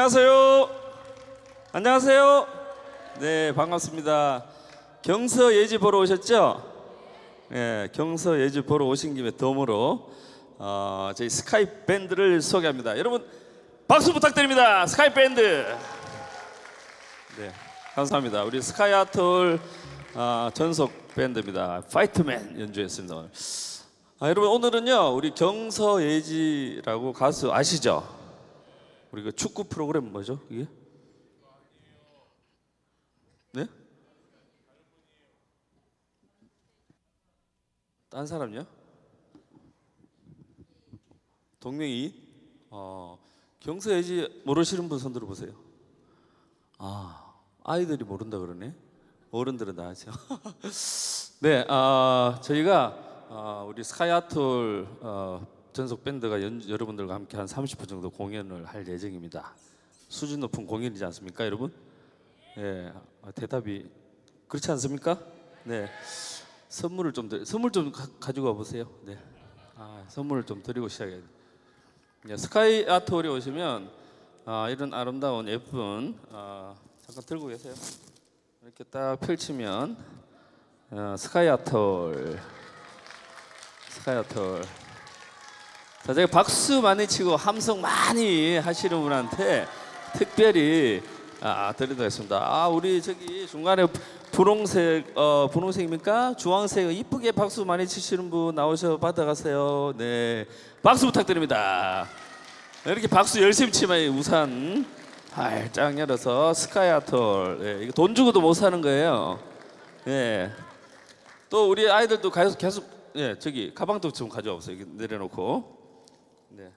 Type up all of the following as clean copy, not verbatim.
안녕하세요. 안녕하세요. 네, 반갑습니다. 경서 예지 보러 오셨죠? 네, 경서 예지 보러 오신 김에 덤으로 저희 스카이 밴드를 소개합니다. 여러분 박수 부탁드립니다. 스카이 밴드. 네, 감사합니다. 우리 스카이 아톨 전속 밴드입니다. 파이트맨 연주했습니다. 여러분 오늘은요 우리 경서 예지라고 가수 아시죠? 우리 그 축구 프로그램 뭐죠 이게? 네? 딴 사람요? 동명이? 경서 예지 모르시는 분 손 들어보세요. 아이들이 모른다 그러네. 어른들은 다 아죠. 네, 저희가 우리 스카이 아톨 전속 밴드가 여러분들과 함께 한 30분 정도 공연을 할 예정입니다. 수준 높은 공연이지 않습니까, 여러분? 네, 대답이 그렇지 않습니까? 네, 선물 좀 가지고 와보세요. 네, 선물을 좀 드리고 시작해야 돼요. 네, 스카이 아톨에 오시면 이런 아름다운 예쁜 잠깐 들고 계세요. 이렇게 딱 펼치면 스카이 아톨. 자, 제가 박수 많이 치고 함성 많이 하시는 분한테 특별히 드리도록 하겠습니다. 우리 저기 중간에 분홍색입니까? 주황색 이쁘게 박수 많이 치시는 분 나오셔 받아가세요. 네, 박수 부탁드립니다. 이렇게 박수 열심히 치면 우산 활짝 열어서 스카이 아톨. 네, 이거 돈 주고도 못 사는 거예요. 네. 또 우리 아이들도 계속 저기 가방도 좀 가져와 보세요. 여기 내려놓고. 네.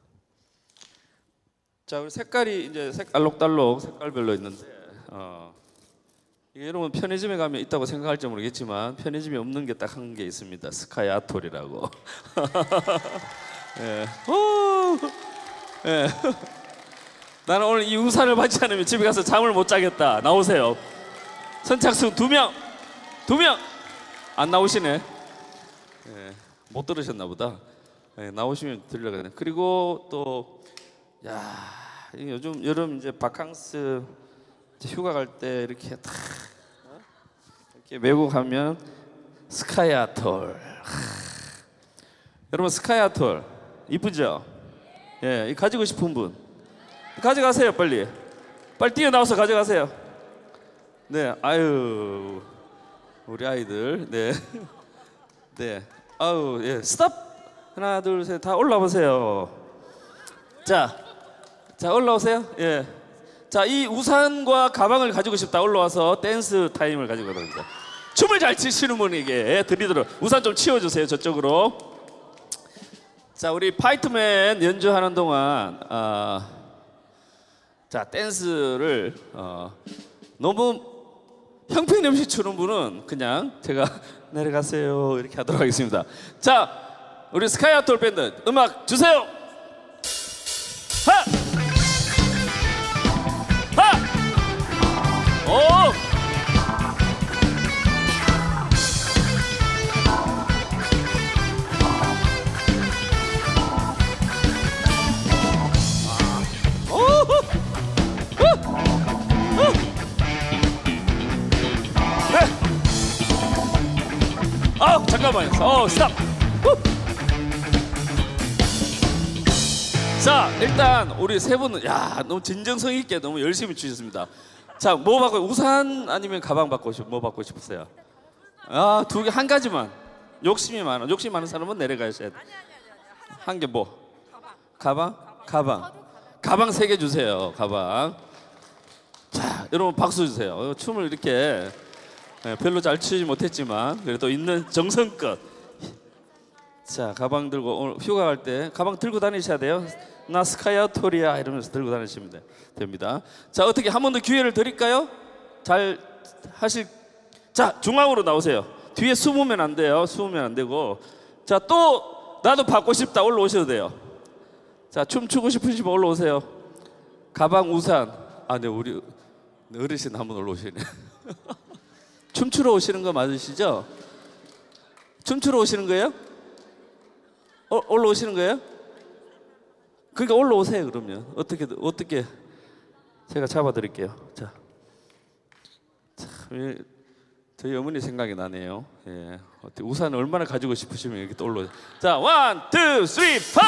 자, 우리 색깔이 이제 알록달록 색깔별로 있는데 이게 여러분 편의점에 가면 있다고 생각할지 모르겠지만 편의점에 없는 게 딱 한 게 있습니다. 스카이 아톨이라고. 네. 네. 나는 오늘 이 우산을 받지 않으면 집에 가서 잠을 못 자겠다. 나오세요. 선착순 2명 안 나오시네. 네, 못 들으셨나 보다. 네, 나오시면 들려가네. 그리고 또 요즘 여름 이제 바캉스 이제 휴가 갈 때 이렇게 딱 이렇게 메고 가면 스카이 아톨. 여러분 스카이 아톨 이쁘죠? 예, 가지고 싶은 분 가져가세요. 빨리 뛰어나와서 가져가세요. 네, 아유 우리 아이들. 네. 네. 예. 스탑. 하나, 둘, 셋. 다 올라오세요. 자, 올라오세요. 예. 자, 이 우산과 가방을 가지고 싶다. 올라와서 댄스 타임을 가지고 갑니다. 춤을 잘 추시는 분에게 드리도록. 우산 좀 치워주세요. 저쪽으로. 자, 우리 파이트맨 연주하는 동안 자, 댄스를 너무 형편없이 추는 분은 그냥 제가 내려가세요 이렇게 하도록 하겠습니다. 자, 우리 스카이 아톨 밴드 음악 주세요. 오! 잠깐만요. 스탑. 자, 일단 우리 세 분은 너무 진정성 있게 너무 열심히 주셨습니다. 자, 뭐 받고 우산 아니면 가방 받고 뭐 받고 싶으세요? 두 개, 한 가지만. 욕심 많은 사람은 내려가셔야 돼. 한 개 뭐? 가방. 가방 3개 주세요. 가방. 자, 여러분 박수 주세요. 춤을 이렇게 별로 잘 추지 못했지만 그래도 있는 정성껏. 자, 가방 들고 오늘 휴가 갈 때 가방 들고 다니셔야 돼요. 나 스카이 아톨이야 이러면서 들고 다니시면 됩니다. 자, 어떻게 한 번 더 기회를 드릴까요? 잘 하실. 자, 중앙으로 나오세요. 뒤에 숨으면 안 돼요. 숨으면 안 되고. 자, 또 나도 받고 싶다. 올라오셔도 돼요. 자, 춤추고 싶으시면 올라오세요. 가방, 우산. 네, 우리 어르신 한 분 올라오시네. 춤추러 오시는 거 맞으시죠? 춤추러 오시는 거예요? 올라오시는 거예요? 그러니까 올라오세요. 그러면 어떻게 제가 잡아드릴게요. 자, 참, 저희 어머니 생각이 나네요. 예, 어때 우산을 얼마나 가지고 싶으시면 이렇게 떠올라. 자, 원, 투, 쓰리, 파!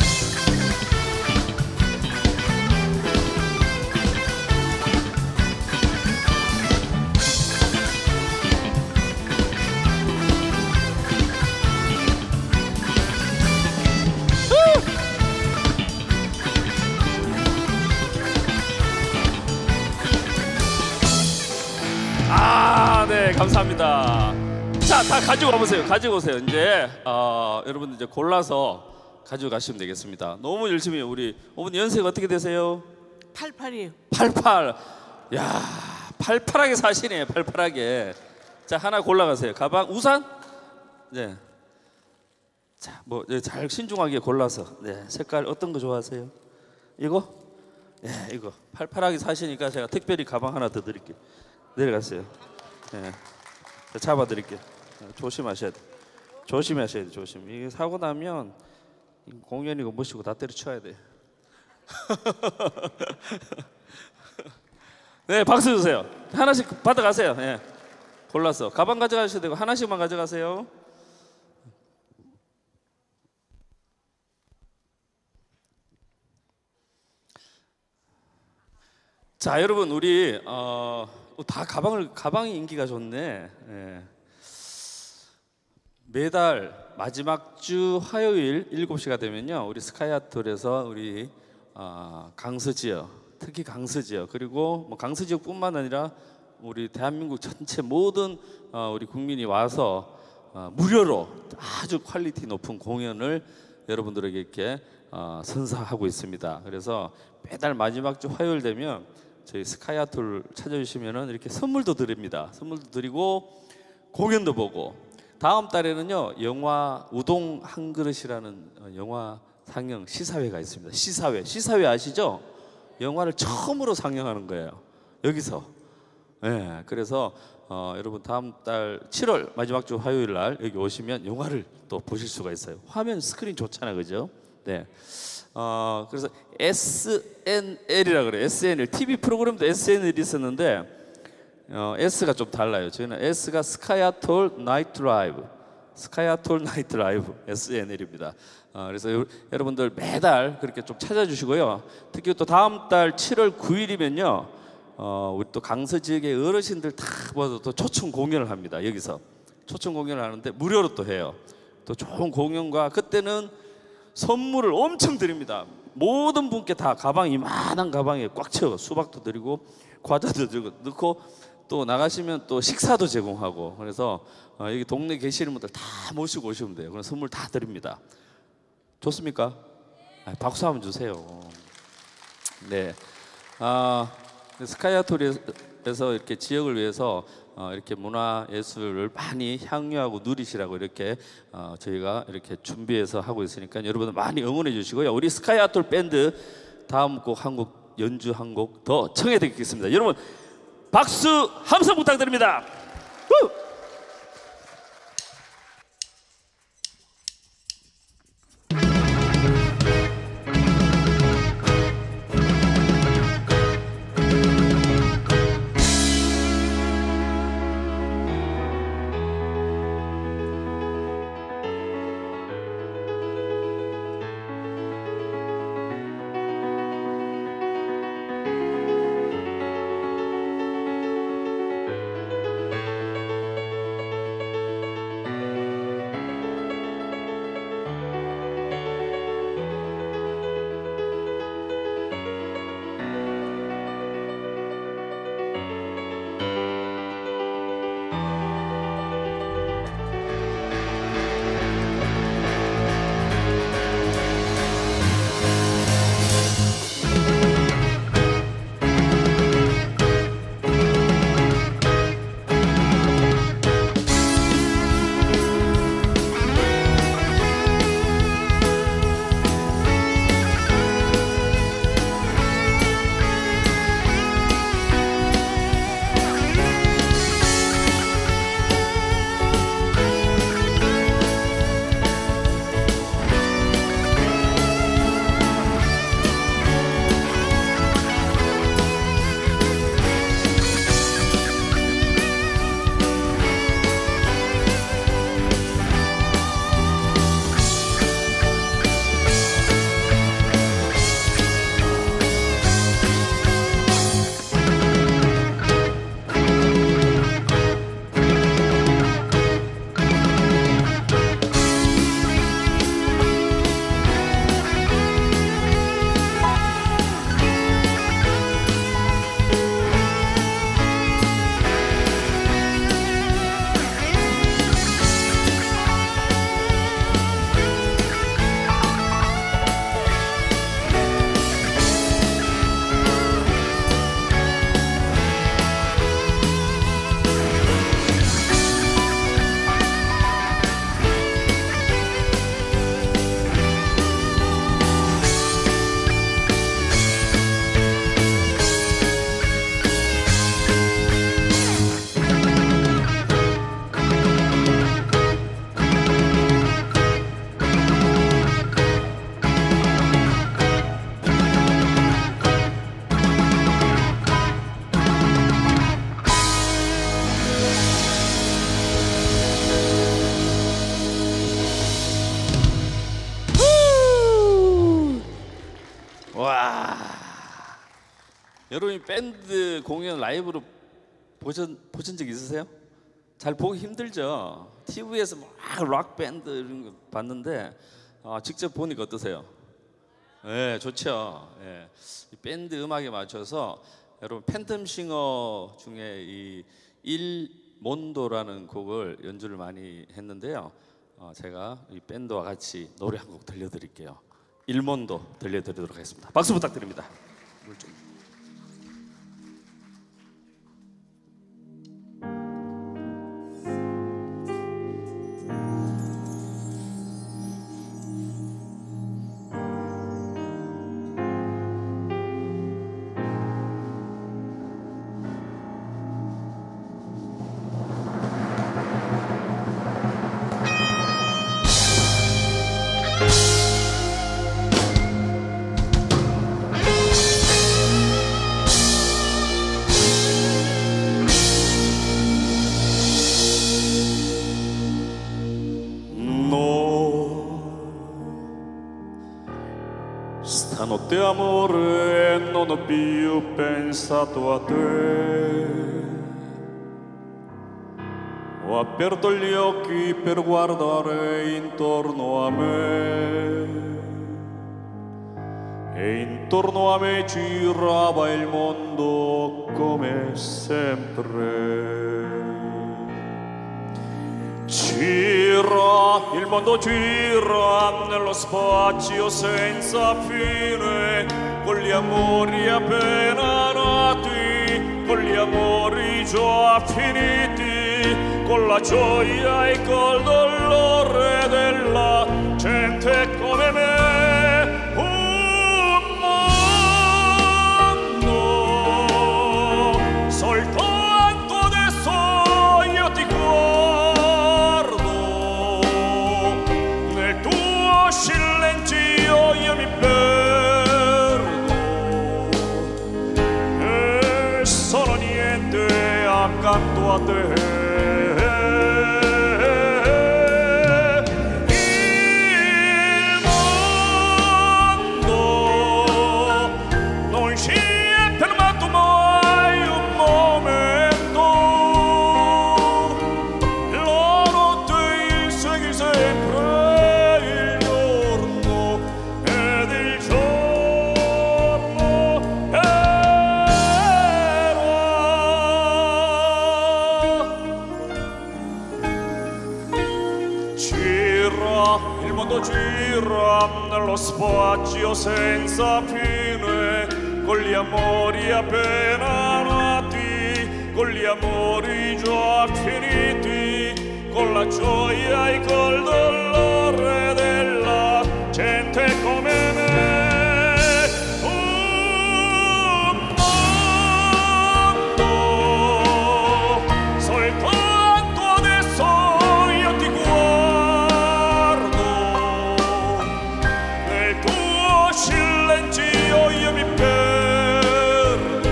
네, 감사합니다. 자, 다 가지고 와보세요. 가지고 오세요. 이제 여러분들 이제 골라서 가지고 가시면 되겠습니다. 너무 열심히 우리 어머니 연세가 어떻게 되세요? 88이에요. 88. 야, 팔팔하게 사시네. 팔팔하게. 자, 하나 골라가세요. 가방, 우산. 네. 자, 뭐 잘 신중하게 골라서. 네, 색깔 어떤 거 좋아하세요? 이거? 네, 이거. 팔팔하게 사시니까 제가 특별히 가방 하나 더 드릴게요. 내려가세요. 네. 잡아드릴게요. 조심하셔야 돼. 조심하셔야 돼. 조심. 이게 사고 나면 공연이고 뭐시고 다 때려쳐야 돼. 네, 박수 주세요. 하나씩 받아가세요. 네. 골라서 가방 가져가셔도 되고 하나씩만 가져가세요. 자, 여러분 우리 다 가방이 인기가 좋네. 예. 매달 마지막 주 화요일 7시가 되면요, 우리 스카이아톨에서 우리 강서 지역, 특히 강서 지역, 그리고 뭐 강서 지역뿐만 아니라 우리 대한민국 전체 모든 우리 국민이 와서 무료로 아주 퀄리티 높은 공연을 여러분들에게 이렇게 선사하고 있습니다. 그래서 매달 마지막 주 화요일 되면 저희 스카이아톨 찾아주시면은 이렇게 선물도 드립니다. 선물도 드리고 공연도 보고, 다음 달에는요 영화 우동 한 그릇이라는 영화 상영 시사회가 있습니다. 시사회 아시죠? 영화를 처음으로 상영하는 거예요, 여기서. 네, 그래서 여러분 다음 달 7월 마지막 주 화요일 날 여기 오시면 영화를 또 보실 수가 있어요. 화면 스크린 좋잖아, 그죠? 네. 그래서 SNL이라 그래요. SNL TV 프로그램도 SNL이 있었는데 S가 좀 달라요. 저희는 S가 스카이아톨 나이트 라이브, 스카이아톨 나이트 라이브 SNL입니다. 그래서 여러분들 매달 그렇게 좀 찾아주시고요. 특히 또 다음 달 7월 9일이면요 우리 또 강서 지역의 어르신들 다 모아서 또 초청 공연을 합니다. 여기서 초청 공연을 하는데 무료로 또 해요. 또 좋은 공연과 그때는 선물을 엄청 드립니다. 모든 분께 다 가방, 이만한 가방에 꽉 채워 수박도 드리고 과자도 드리고 넣고, 또 나가시면 또 식사도 제공하고, 그래서 여기 동네 계시는 분들 다 모시고 오시면 돼요. 그럼 선물 다 드립니다. 좋습니까? 박수 한번 주세요. 네. 스카이아톨에서 이렇게 지역을 위해서 이렇게 문화 예술을 많이 향유하고 누리시라고 이렇게 저희가 이렇게 준비해서 하고 있으니까 여러분들 많이 응원해 주시고요. 우리 스카이아톨 밴드 다음 곡 한 곡 연주 한 곡 더 청해 드리겠습니다. 여러분 박수 함성 부탁드립니다. 후! 여러분이 밴드 공연 라이브로 보신 적 있으세요? 잘 보기 힘들죠. TV에서 막 락 밴드 이런 거 봤는데 직접 보니까 어떠세요? 네, 좋죠. 네. 이 밴드 음악에 맞춰서 여러분 팬텀싱어 중에 이 일몬도라는 곡을 연주를 많이 했는데요. 제가 이 밴드와 같이 노래 한 곡 들려드릴게요. 일몬도 들려드리도록 하겠습니다. 박수 부탁드립니다. 물 좀. Stanotte amore non ho più pensato a te. Ho aperto gli occhi per guardare intorno a me e intorno a me girava il mondo come sempre. Gira, il mondo gira nello spazio senza fine, con gli amori appena nati, con gli amori già finiti, con la gioia e col dolore della gente come me. Un mondo, soltanto adesso io ti guardo, nel tuo silenzio io mi perdo e sono niente accanto a te. Il mondo gira nello spazio senza fine, con gli amori appena nati, con gli amori già finiti, con la gioia e col dolore della gente come me. Un mondo, soltanto adesso io ti guardo, nel tuo silenzio io mi perdo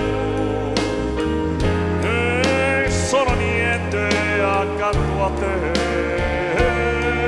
e sono niente accanto a te.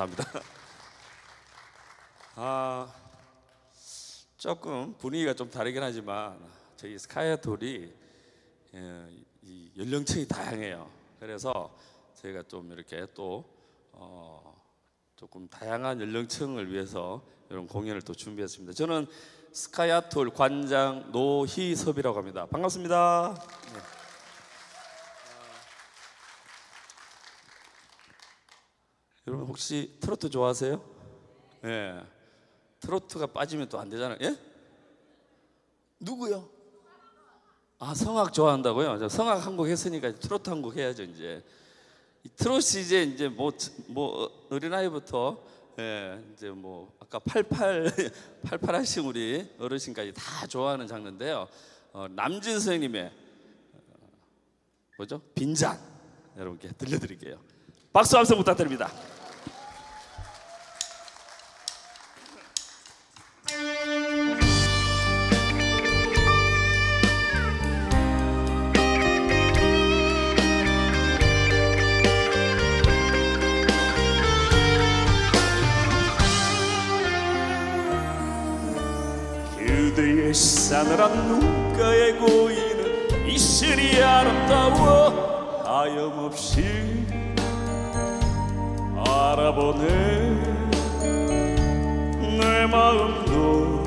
감사합니다. 조금 분위기가 좀 다르긴 하지만 저희 스카이아톨이 이 연령층이 다양해요. 그래서 저희가 좀 이렇게 또 조금 다양한 연령층을 위해서 이런 공연을 또 준비했습니다. 저는 스카이아톨 관장 노희섭이라고 합니다. 반갑습니다. 네. 여러분 혹시 트로트 좋아하세요? 네. 트로트가 빠지면 또 안 되잖아요. 예? 누구요? 성악 좋아한다고요? 저 성악 한 곡 했으니까 트로트 한 곡 해야죠 이제. 이 트로트 이제 뭐 어린아이부터 이제 뭐 아까 88 하신 우리 어르신까지 다 좋아하는 장르인데요. 남진 선생님의 뭐죠? 빈잔 여러분께 들려드릴게요. 박수 함성 부탁드립니다. 그대의 싸늘한 눈가에 고이는 이슬이 아름다워 하염없이 알아보네. 내 마음도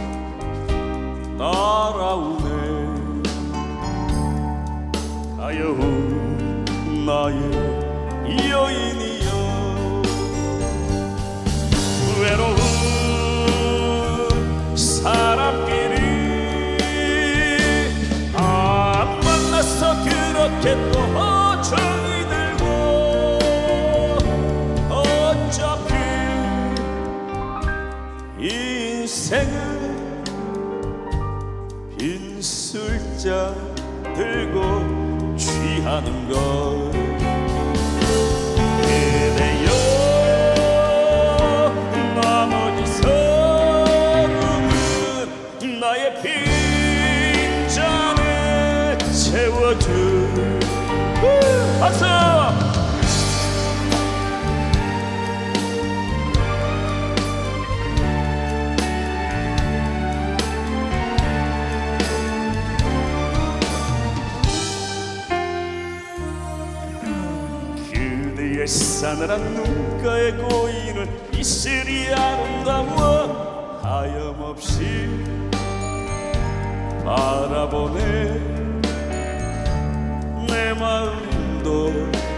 날아오네. 가여운 나의 여인이여 외로운 사람끼리 만나서 그렇게 또 정이 들고 어차피 인생은 빈 술잔 들고 취하는 것. 그대여 나머지 서름은 나의 빈잔에 채워줄 박수! 그대의 싸늘한 눈가에 고이는 이슬이 아름다워 하염없이 바라보네. 내 마음도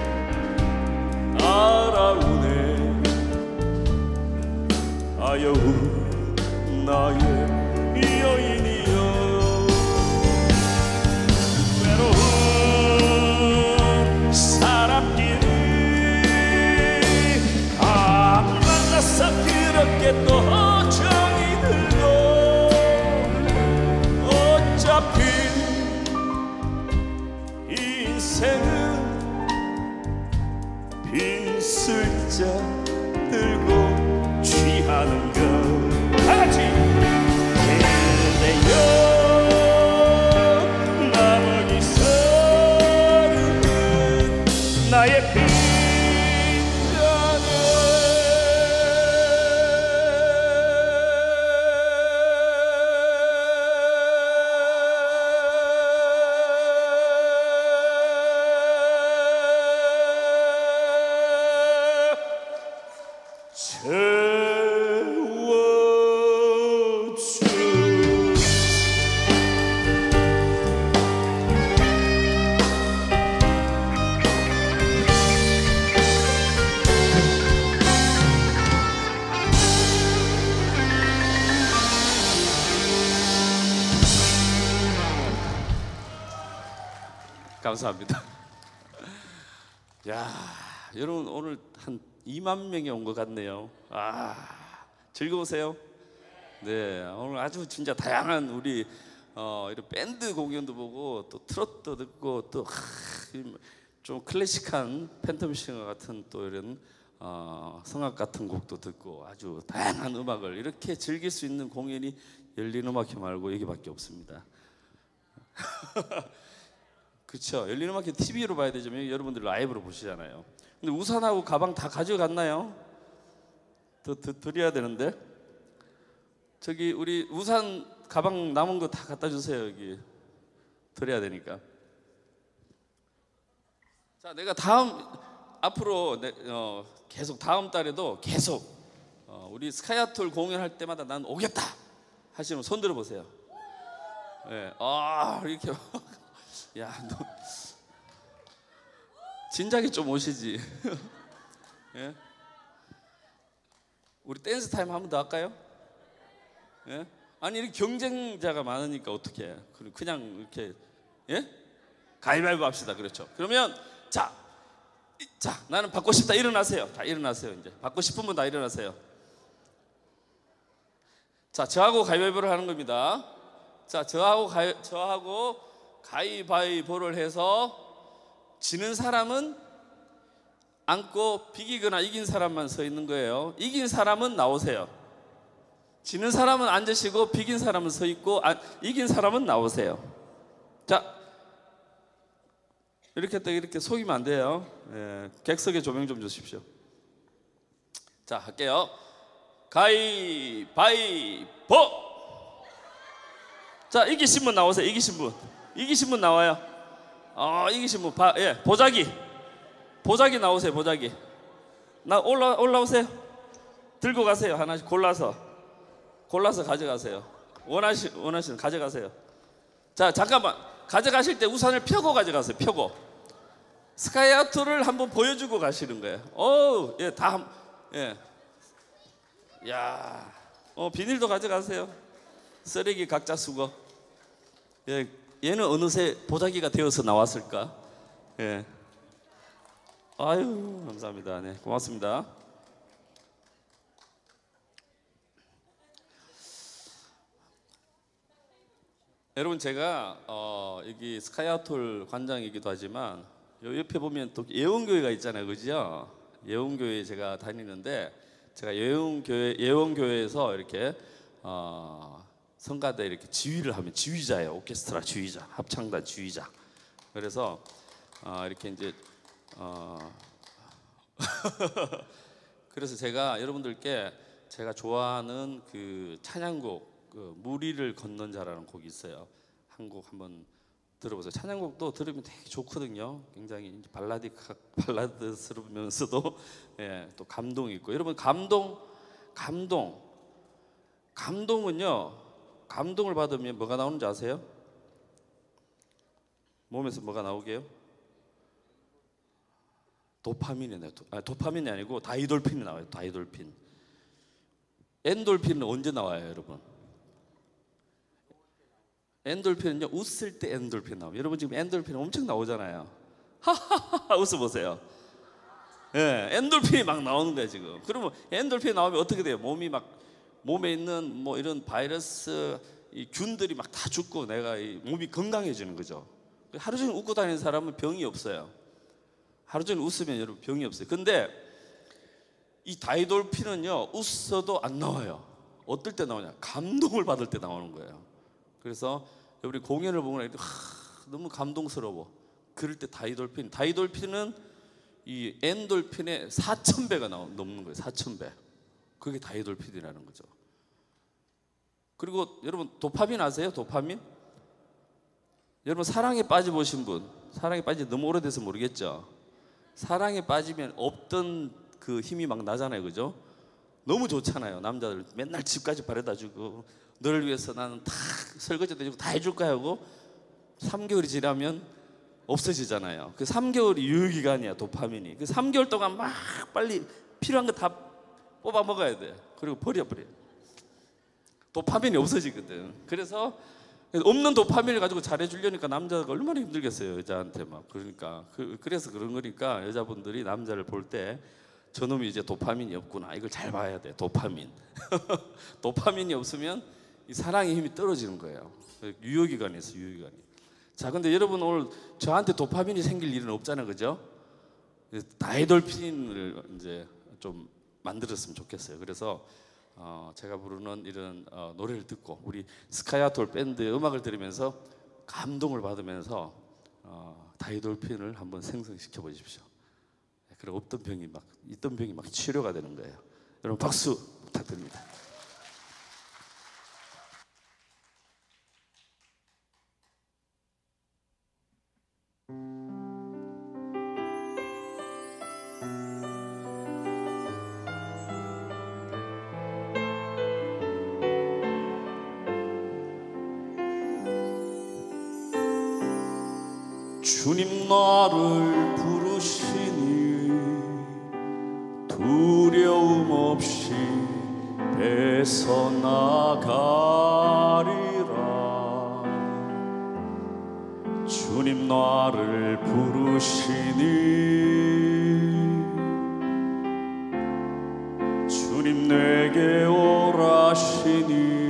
알아오네. 아여운 나의 여인이여 외로운 사람끼리 만나서 그렇게 또 정이 들고 어차피 인생은 빈 술잔 들고 취하는 것. 다같이 그대여 나머지 서름은 나의 감사합니다. 야, 여러분 오늘 한 2만 명이 온 것 같네요. 즐거우세요? 네, 오늘 아주 진짜 다양한 우리 이런 밴드 공연도 보고 또 트로트도 듣고 또 좀 클래식한 팬텀싱어 같은 또 이런 성악 같은 곡도 듣고 아주 다양한 음악을 이렇게 즐길 수 있는 공연이 열린음악회 말고 여기밖에 없습니다. 그렇죠. 열린음악회 TV로 봐야 되지만 여러분들 라이브로 보시잖아요. 근데 우산하고 가방 다 가져갔나요? 더 드려야 되는데. 저기 우리 우산 가방 남은 거 다 갖다 주세요. 여기 드려야 되니까. 자, 내가 앞으로 계속 다음 달에도 계속 우리 스카이아톨 공연할 때마다 난 오겠다 하시는 분 손 들어보세요. 예, 이렇게 야, 너 진작에 좀 오시지. 예? 우리 댄스 타임 한 번 더 할까요? 예? 아니 이렇게 경쟁자가 많으니까 어떻게? 그냥 이렇게 예? 가위바위보 합시다. 그렇죠? 그러면 자, 나는 받고 싶다. 일어나세요. 다 일어나세요. 이제 받고 싶은 분 다 일어나세요. 자, 저하고 가위바위보를 하는 겁니다. 자, 저하고 가위바위보를 해서 지는 사람은 앉고 비기거나 이긴 사람만 서 있는 거예요. 이긴 사람은 나오세요. 지는 사람은 앉으시고 비긴 사람은 서 있고 이긴 사람은 나오세요. 자, 이렇게 속이면 안 돼요. 예, 객석에 조명 좀 주십시오. 자, 할게요. 가위바위보. 자, 이기신 분 나오세요. 이기신 분 나와요. 이기신 분 보자기 나오세요. 보자기 올라오세요. 들고 가세요. 하나씩 골라서 가져가세요. 원하시는 가져가세요. 자, 잠깐만. 가져가실 때 우산을 펴고 가져가세요. 펴고 스카이아톨을 한번 보여주고 가시는 거예요. 예, 예. 야, 비닐도 가져가세요. 쓰레기 각자 수거. 예, 얘는 어느새 보자기가 되어서 나왔을까? 예. 아유, 감사합니다. 네, 고맙습니다. 여러분, 제가 여기 스카이아톨 관장이기도 하지만 요 옆에 보면 또 예원교회가 있잖아요, 그죠? 예원교회 제가 다니는데 제가 예원교회에서 이렇게 성가대 이렇게 지휘를 하면 지휘자예요. 오케스트라 지휘자, 합창단 지휘자. 그래서 이렇게 이제 그래서 제가 여러분들께 제가 좋아하는 그 찬양곡 무리를 걷는 자라는 곡이 있어요. 한 곡 한번 들어보세요. 찬양곡도 들으면 되게 좋거든요. 굉장히 발라드스러우면서도 예, 또 감동이 있고. 여러분 감동은요. 감동을 받으면 뭐가 나오는지 아세요? 몸에서 뭐가 나오게요? 도파민이 아니고 다이돌핀이 나와요. 다이돌핀. 엔돌핀은 언제 나와요, 여러분? 엔돌핀은요, 웃을 때 엔돌핀 나와요. 여러분 지금 엔돌핀 엄청 나오잖아요. 하하하 웃어보세요. 예, 엔돌핀이 막 나오는 거예요 지금. 그러면 엔돌핀이 나오면 어떻게 돼요? 몸에 있는 뭐 이런 바이러스, 이 균들이 막 다 죽고 내가 몸이 건강해지는 거죠. 하루 종일 웃고 다니는 사람은 병이 없어요. 하루 종일 웃으면 여러분 병이 없어요. 근데 이 다이돌핀은요, 웃어도 안 나와요. 어떨 때 나오냐? 감동을 받을 때 나오는 거예요. 그래서 우리 공연을 보면 너무 감동스러워. 그럴 때 다이돌핀은 이 엔돌핀의 4,000배가 넘는 거예요. 4,000배. 그게 다이돌핀이라는 거죠. 그리고 여러분 도파민 아세요? 도파민? 여러분 사랑에 빠져보신 분, 사랑에 빠진 지 너무 오래돼서 모르겠죠? 사랑에 빠지면 없던 그 힘이 막 나잖아요, 그죠? 너무 좋잖아요. 남자들 맨날 집까지 바래다 주고 너를 위해서 나는 다 설거지도 해주고 다 해줄 거야 하고 3개월이 지나면 없어지잖아요. 그 3개월이 유효기간이야, 도파민이. 그 3개월 동안 막 빨리 필요한 거 다 뽑아 먹어야 돼. 그리고 버려. 도파민이 없어지거든. 그래서 없는 도파민을 가지고 잘해주려니까 남자가 얼마나 힘들겠어요, 여자한테 막. 그러니까 그래서 그런 거니까 여자분들이 남자를 볼 때 저놈이 이제 도파민이 없구나, 이걸 잘 봐야 돼. 도파민. 도파민이 없으면 이 사랑의 힘이 떨어지는 거예요. 유효기간이 있어, 유효기간이. 자, 근데 여러분 오늘 저한테 도파민이 생길 일은 없잖아요, 그죠? 다이돌핀을 이제 좀 만들었으면 좋겠어요. 그래서 제가 부르는 이런 노래를 듣고 우리 스카이아톨 밴드의 음악을 들으면서 감동을 받으면서 다이돌핀을 한번 생성시켜 보십시오. 그럼 있던 병이 막 치료가 되는 거예요. 여러분 박수 부탁드립니다. 주님 나를 부르시니 두려움 없이 배서나가리라. 주님 나를 부르시니 주님 내게 오라시니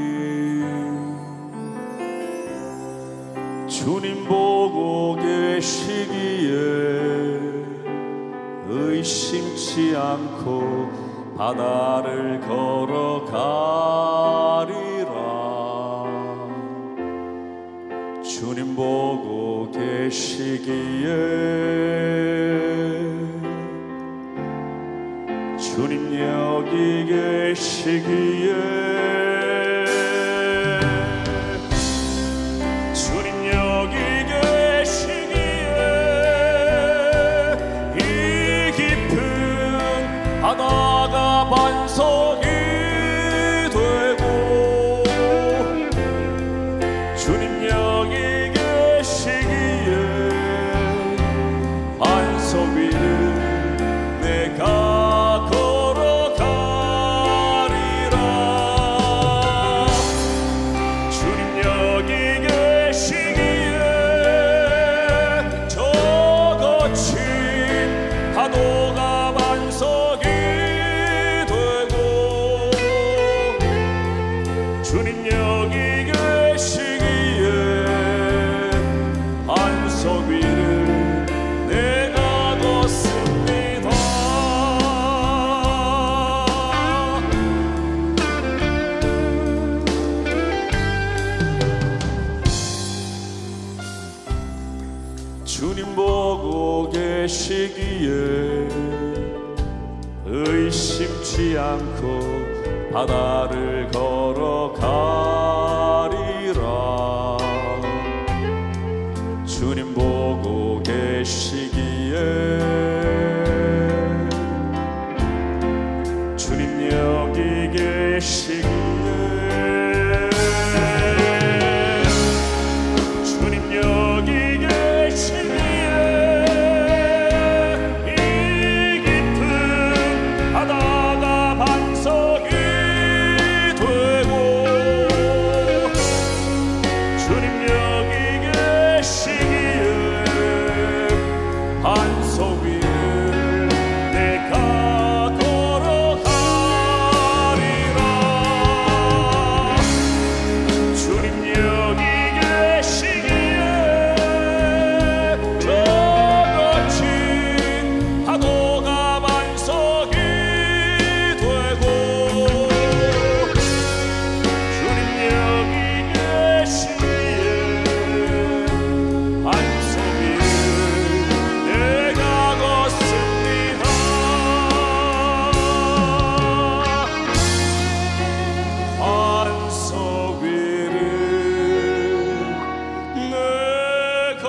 주님 보고 계시기에 의심치 않고 바다를 걸어가리라. 주님 보고 계시기에 주님 여기 계시기에 바다가 반석이 되고 주님 여기 계시기에 반석 위를 내가 걸어가리라. 주님 여기 계시기에 저 거친 파도가 반석이 주님 여기 계시기에 반석 위를 내가 걷습니다. 주님 보고 계시기에 의심치 않고 바다를 걸어가리라. 주님 보고 계시기에 주님 여기 계시기에 주님 여기 계시기에 이 깊은 바다가 반석이 반석 위를 내가 걸어가리라. 주님 여기 계시기에 저 거친 파도가 반석이 되고 주님 여기 계시기에 반석 위를 내가 걷습니다. 반석 위를 내가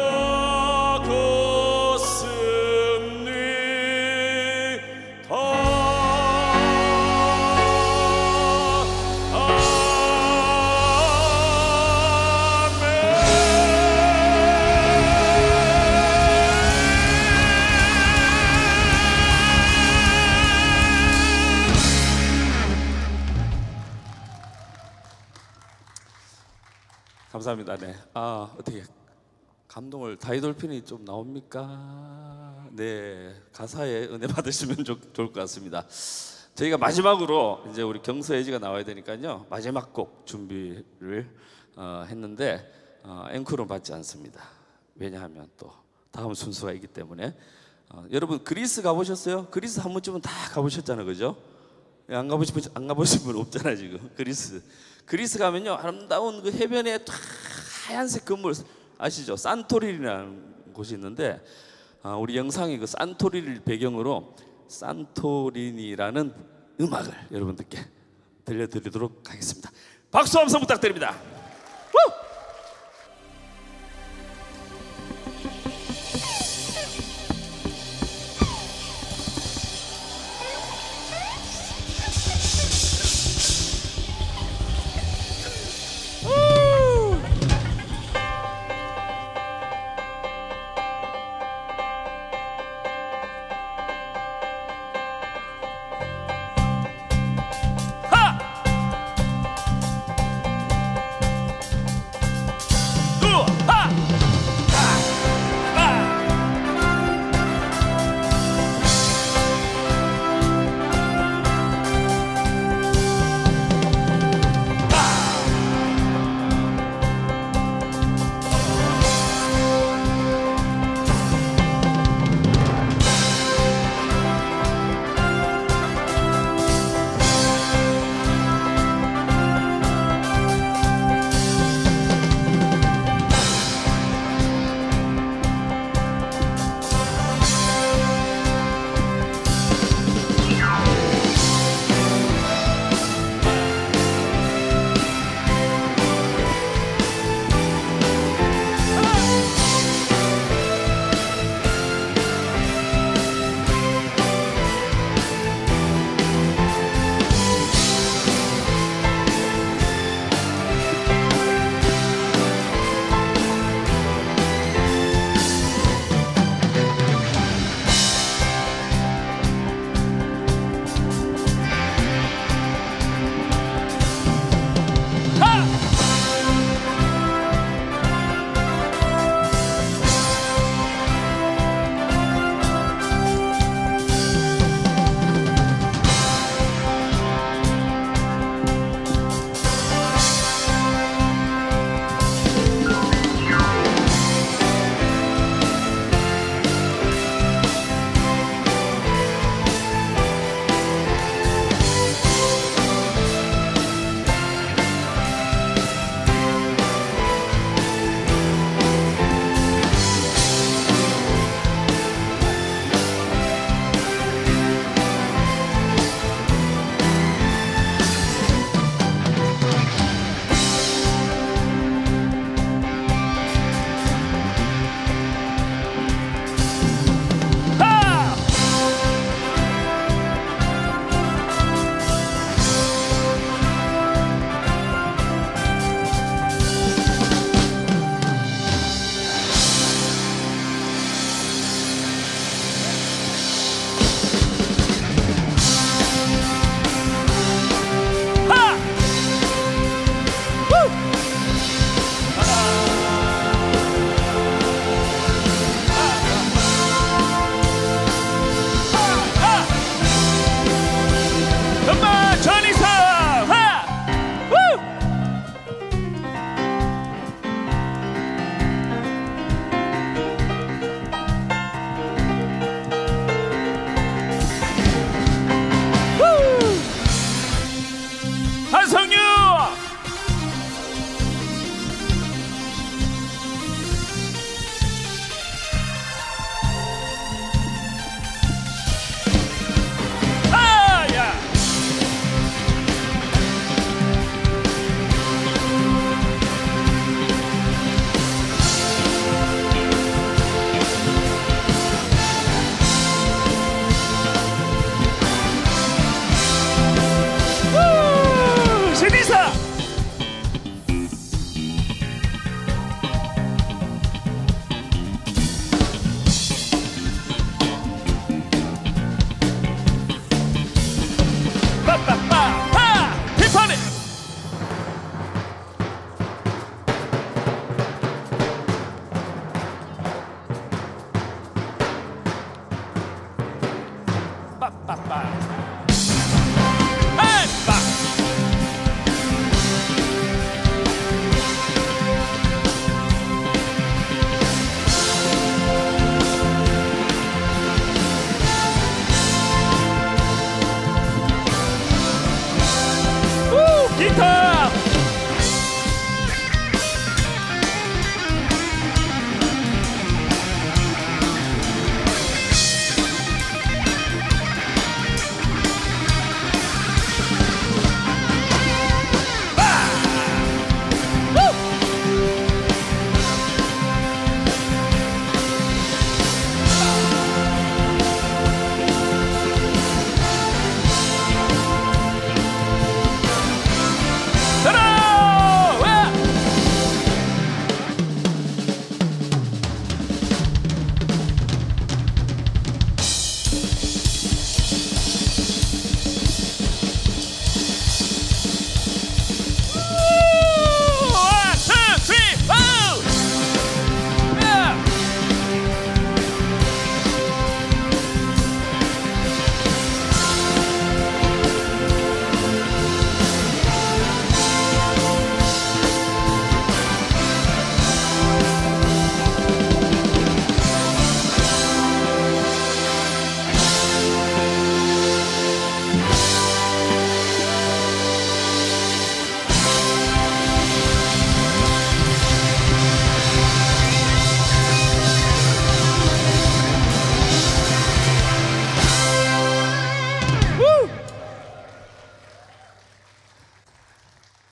감사합니다. 네. 어떻게 감동을 다이돌핀이 좀 나옵니까? 네. 가사에 은혜 받으시면 좋을 것 같습니다. 저희가 마지막으로 이제 우리 경서예지가 나와야 되니까요. 마지막 곡 준비를 했는데 앵콜은 받지 않습니다. 왜냐하면 또 다음 순서가 있기 때문에. 여러분 그리스 가보셨어요? 그리스 한 번쯤은 다 가보셨잖아요, 그죠? 안 가보신 분 없잖아요 지금. 그리스 가면요 아름다운 그 해변에 하얀색 건물 아시죠? 산토리니라는 곳이 있는데 우리 영상이 그 산토리니를 배경으로 산토리니라는 음악을 여러분들께 들려드리도록 하겠습니다. 박수 함성 부탁드립니다. 우!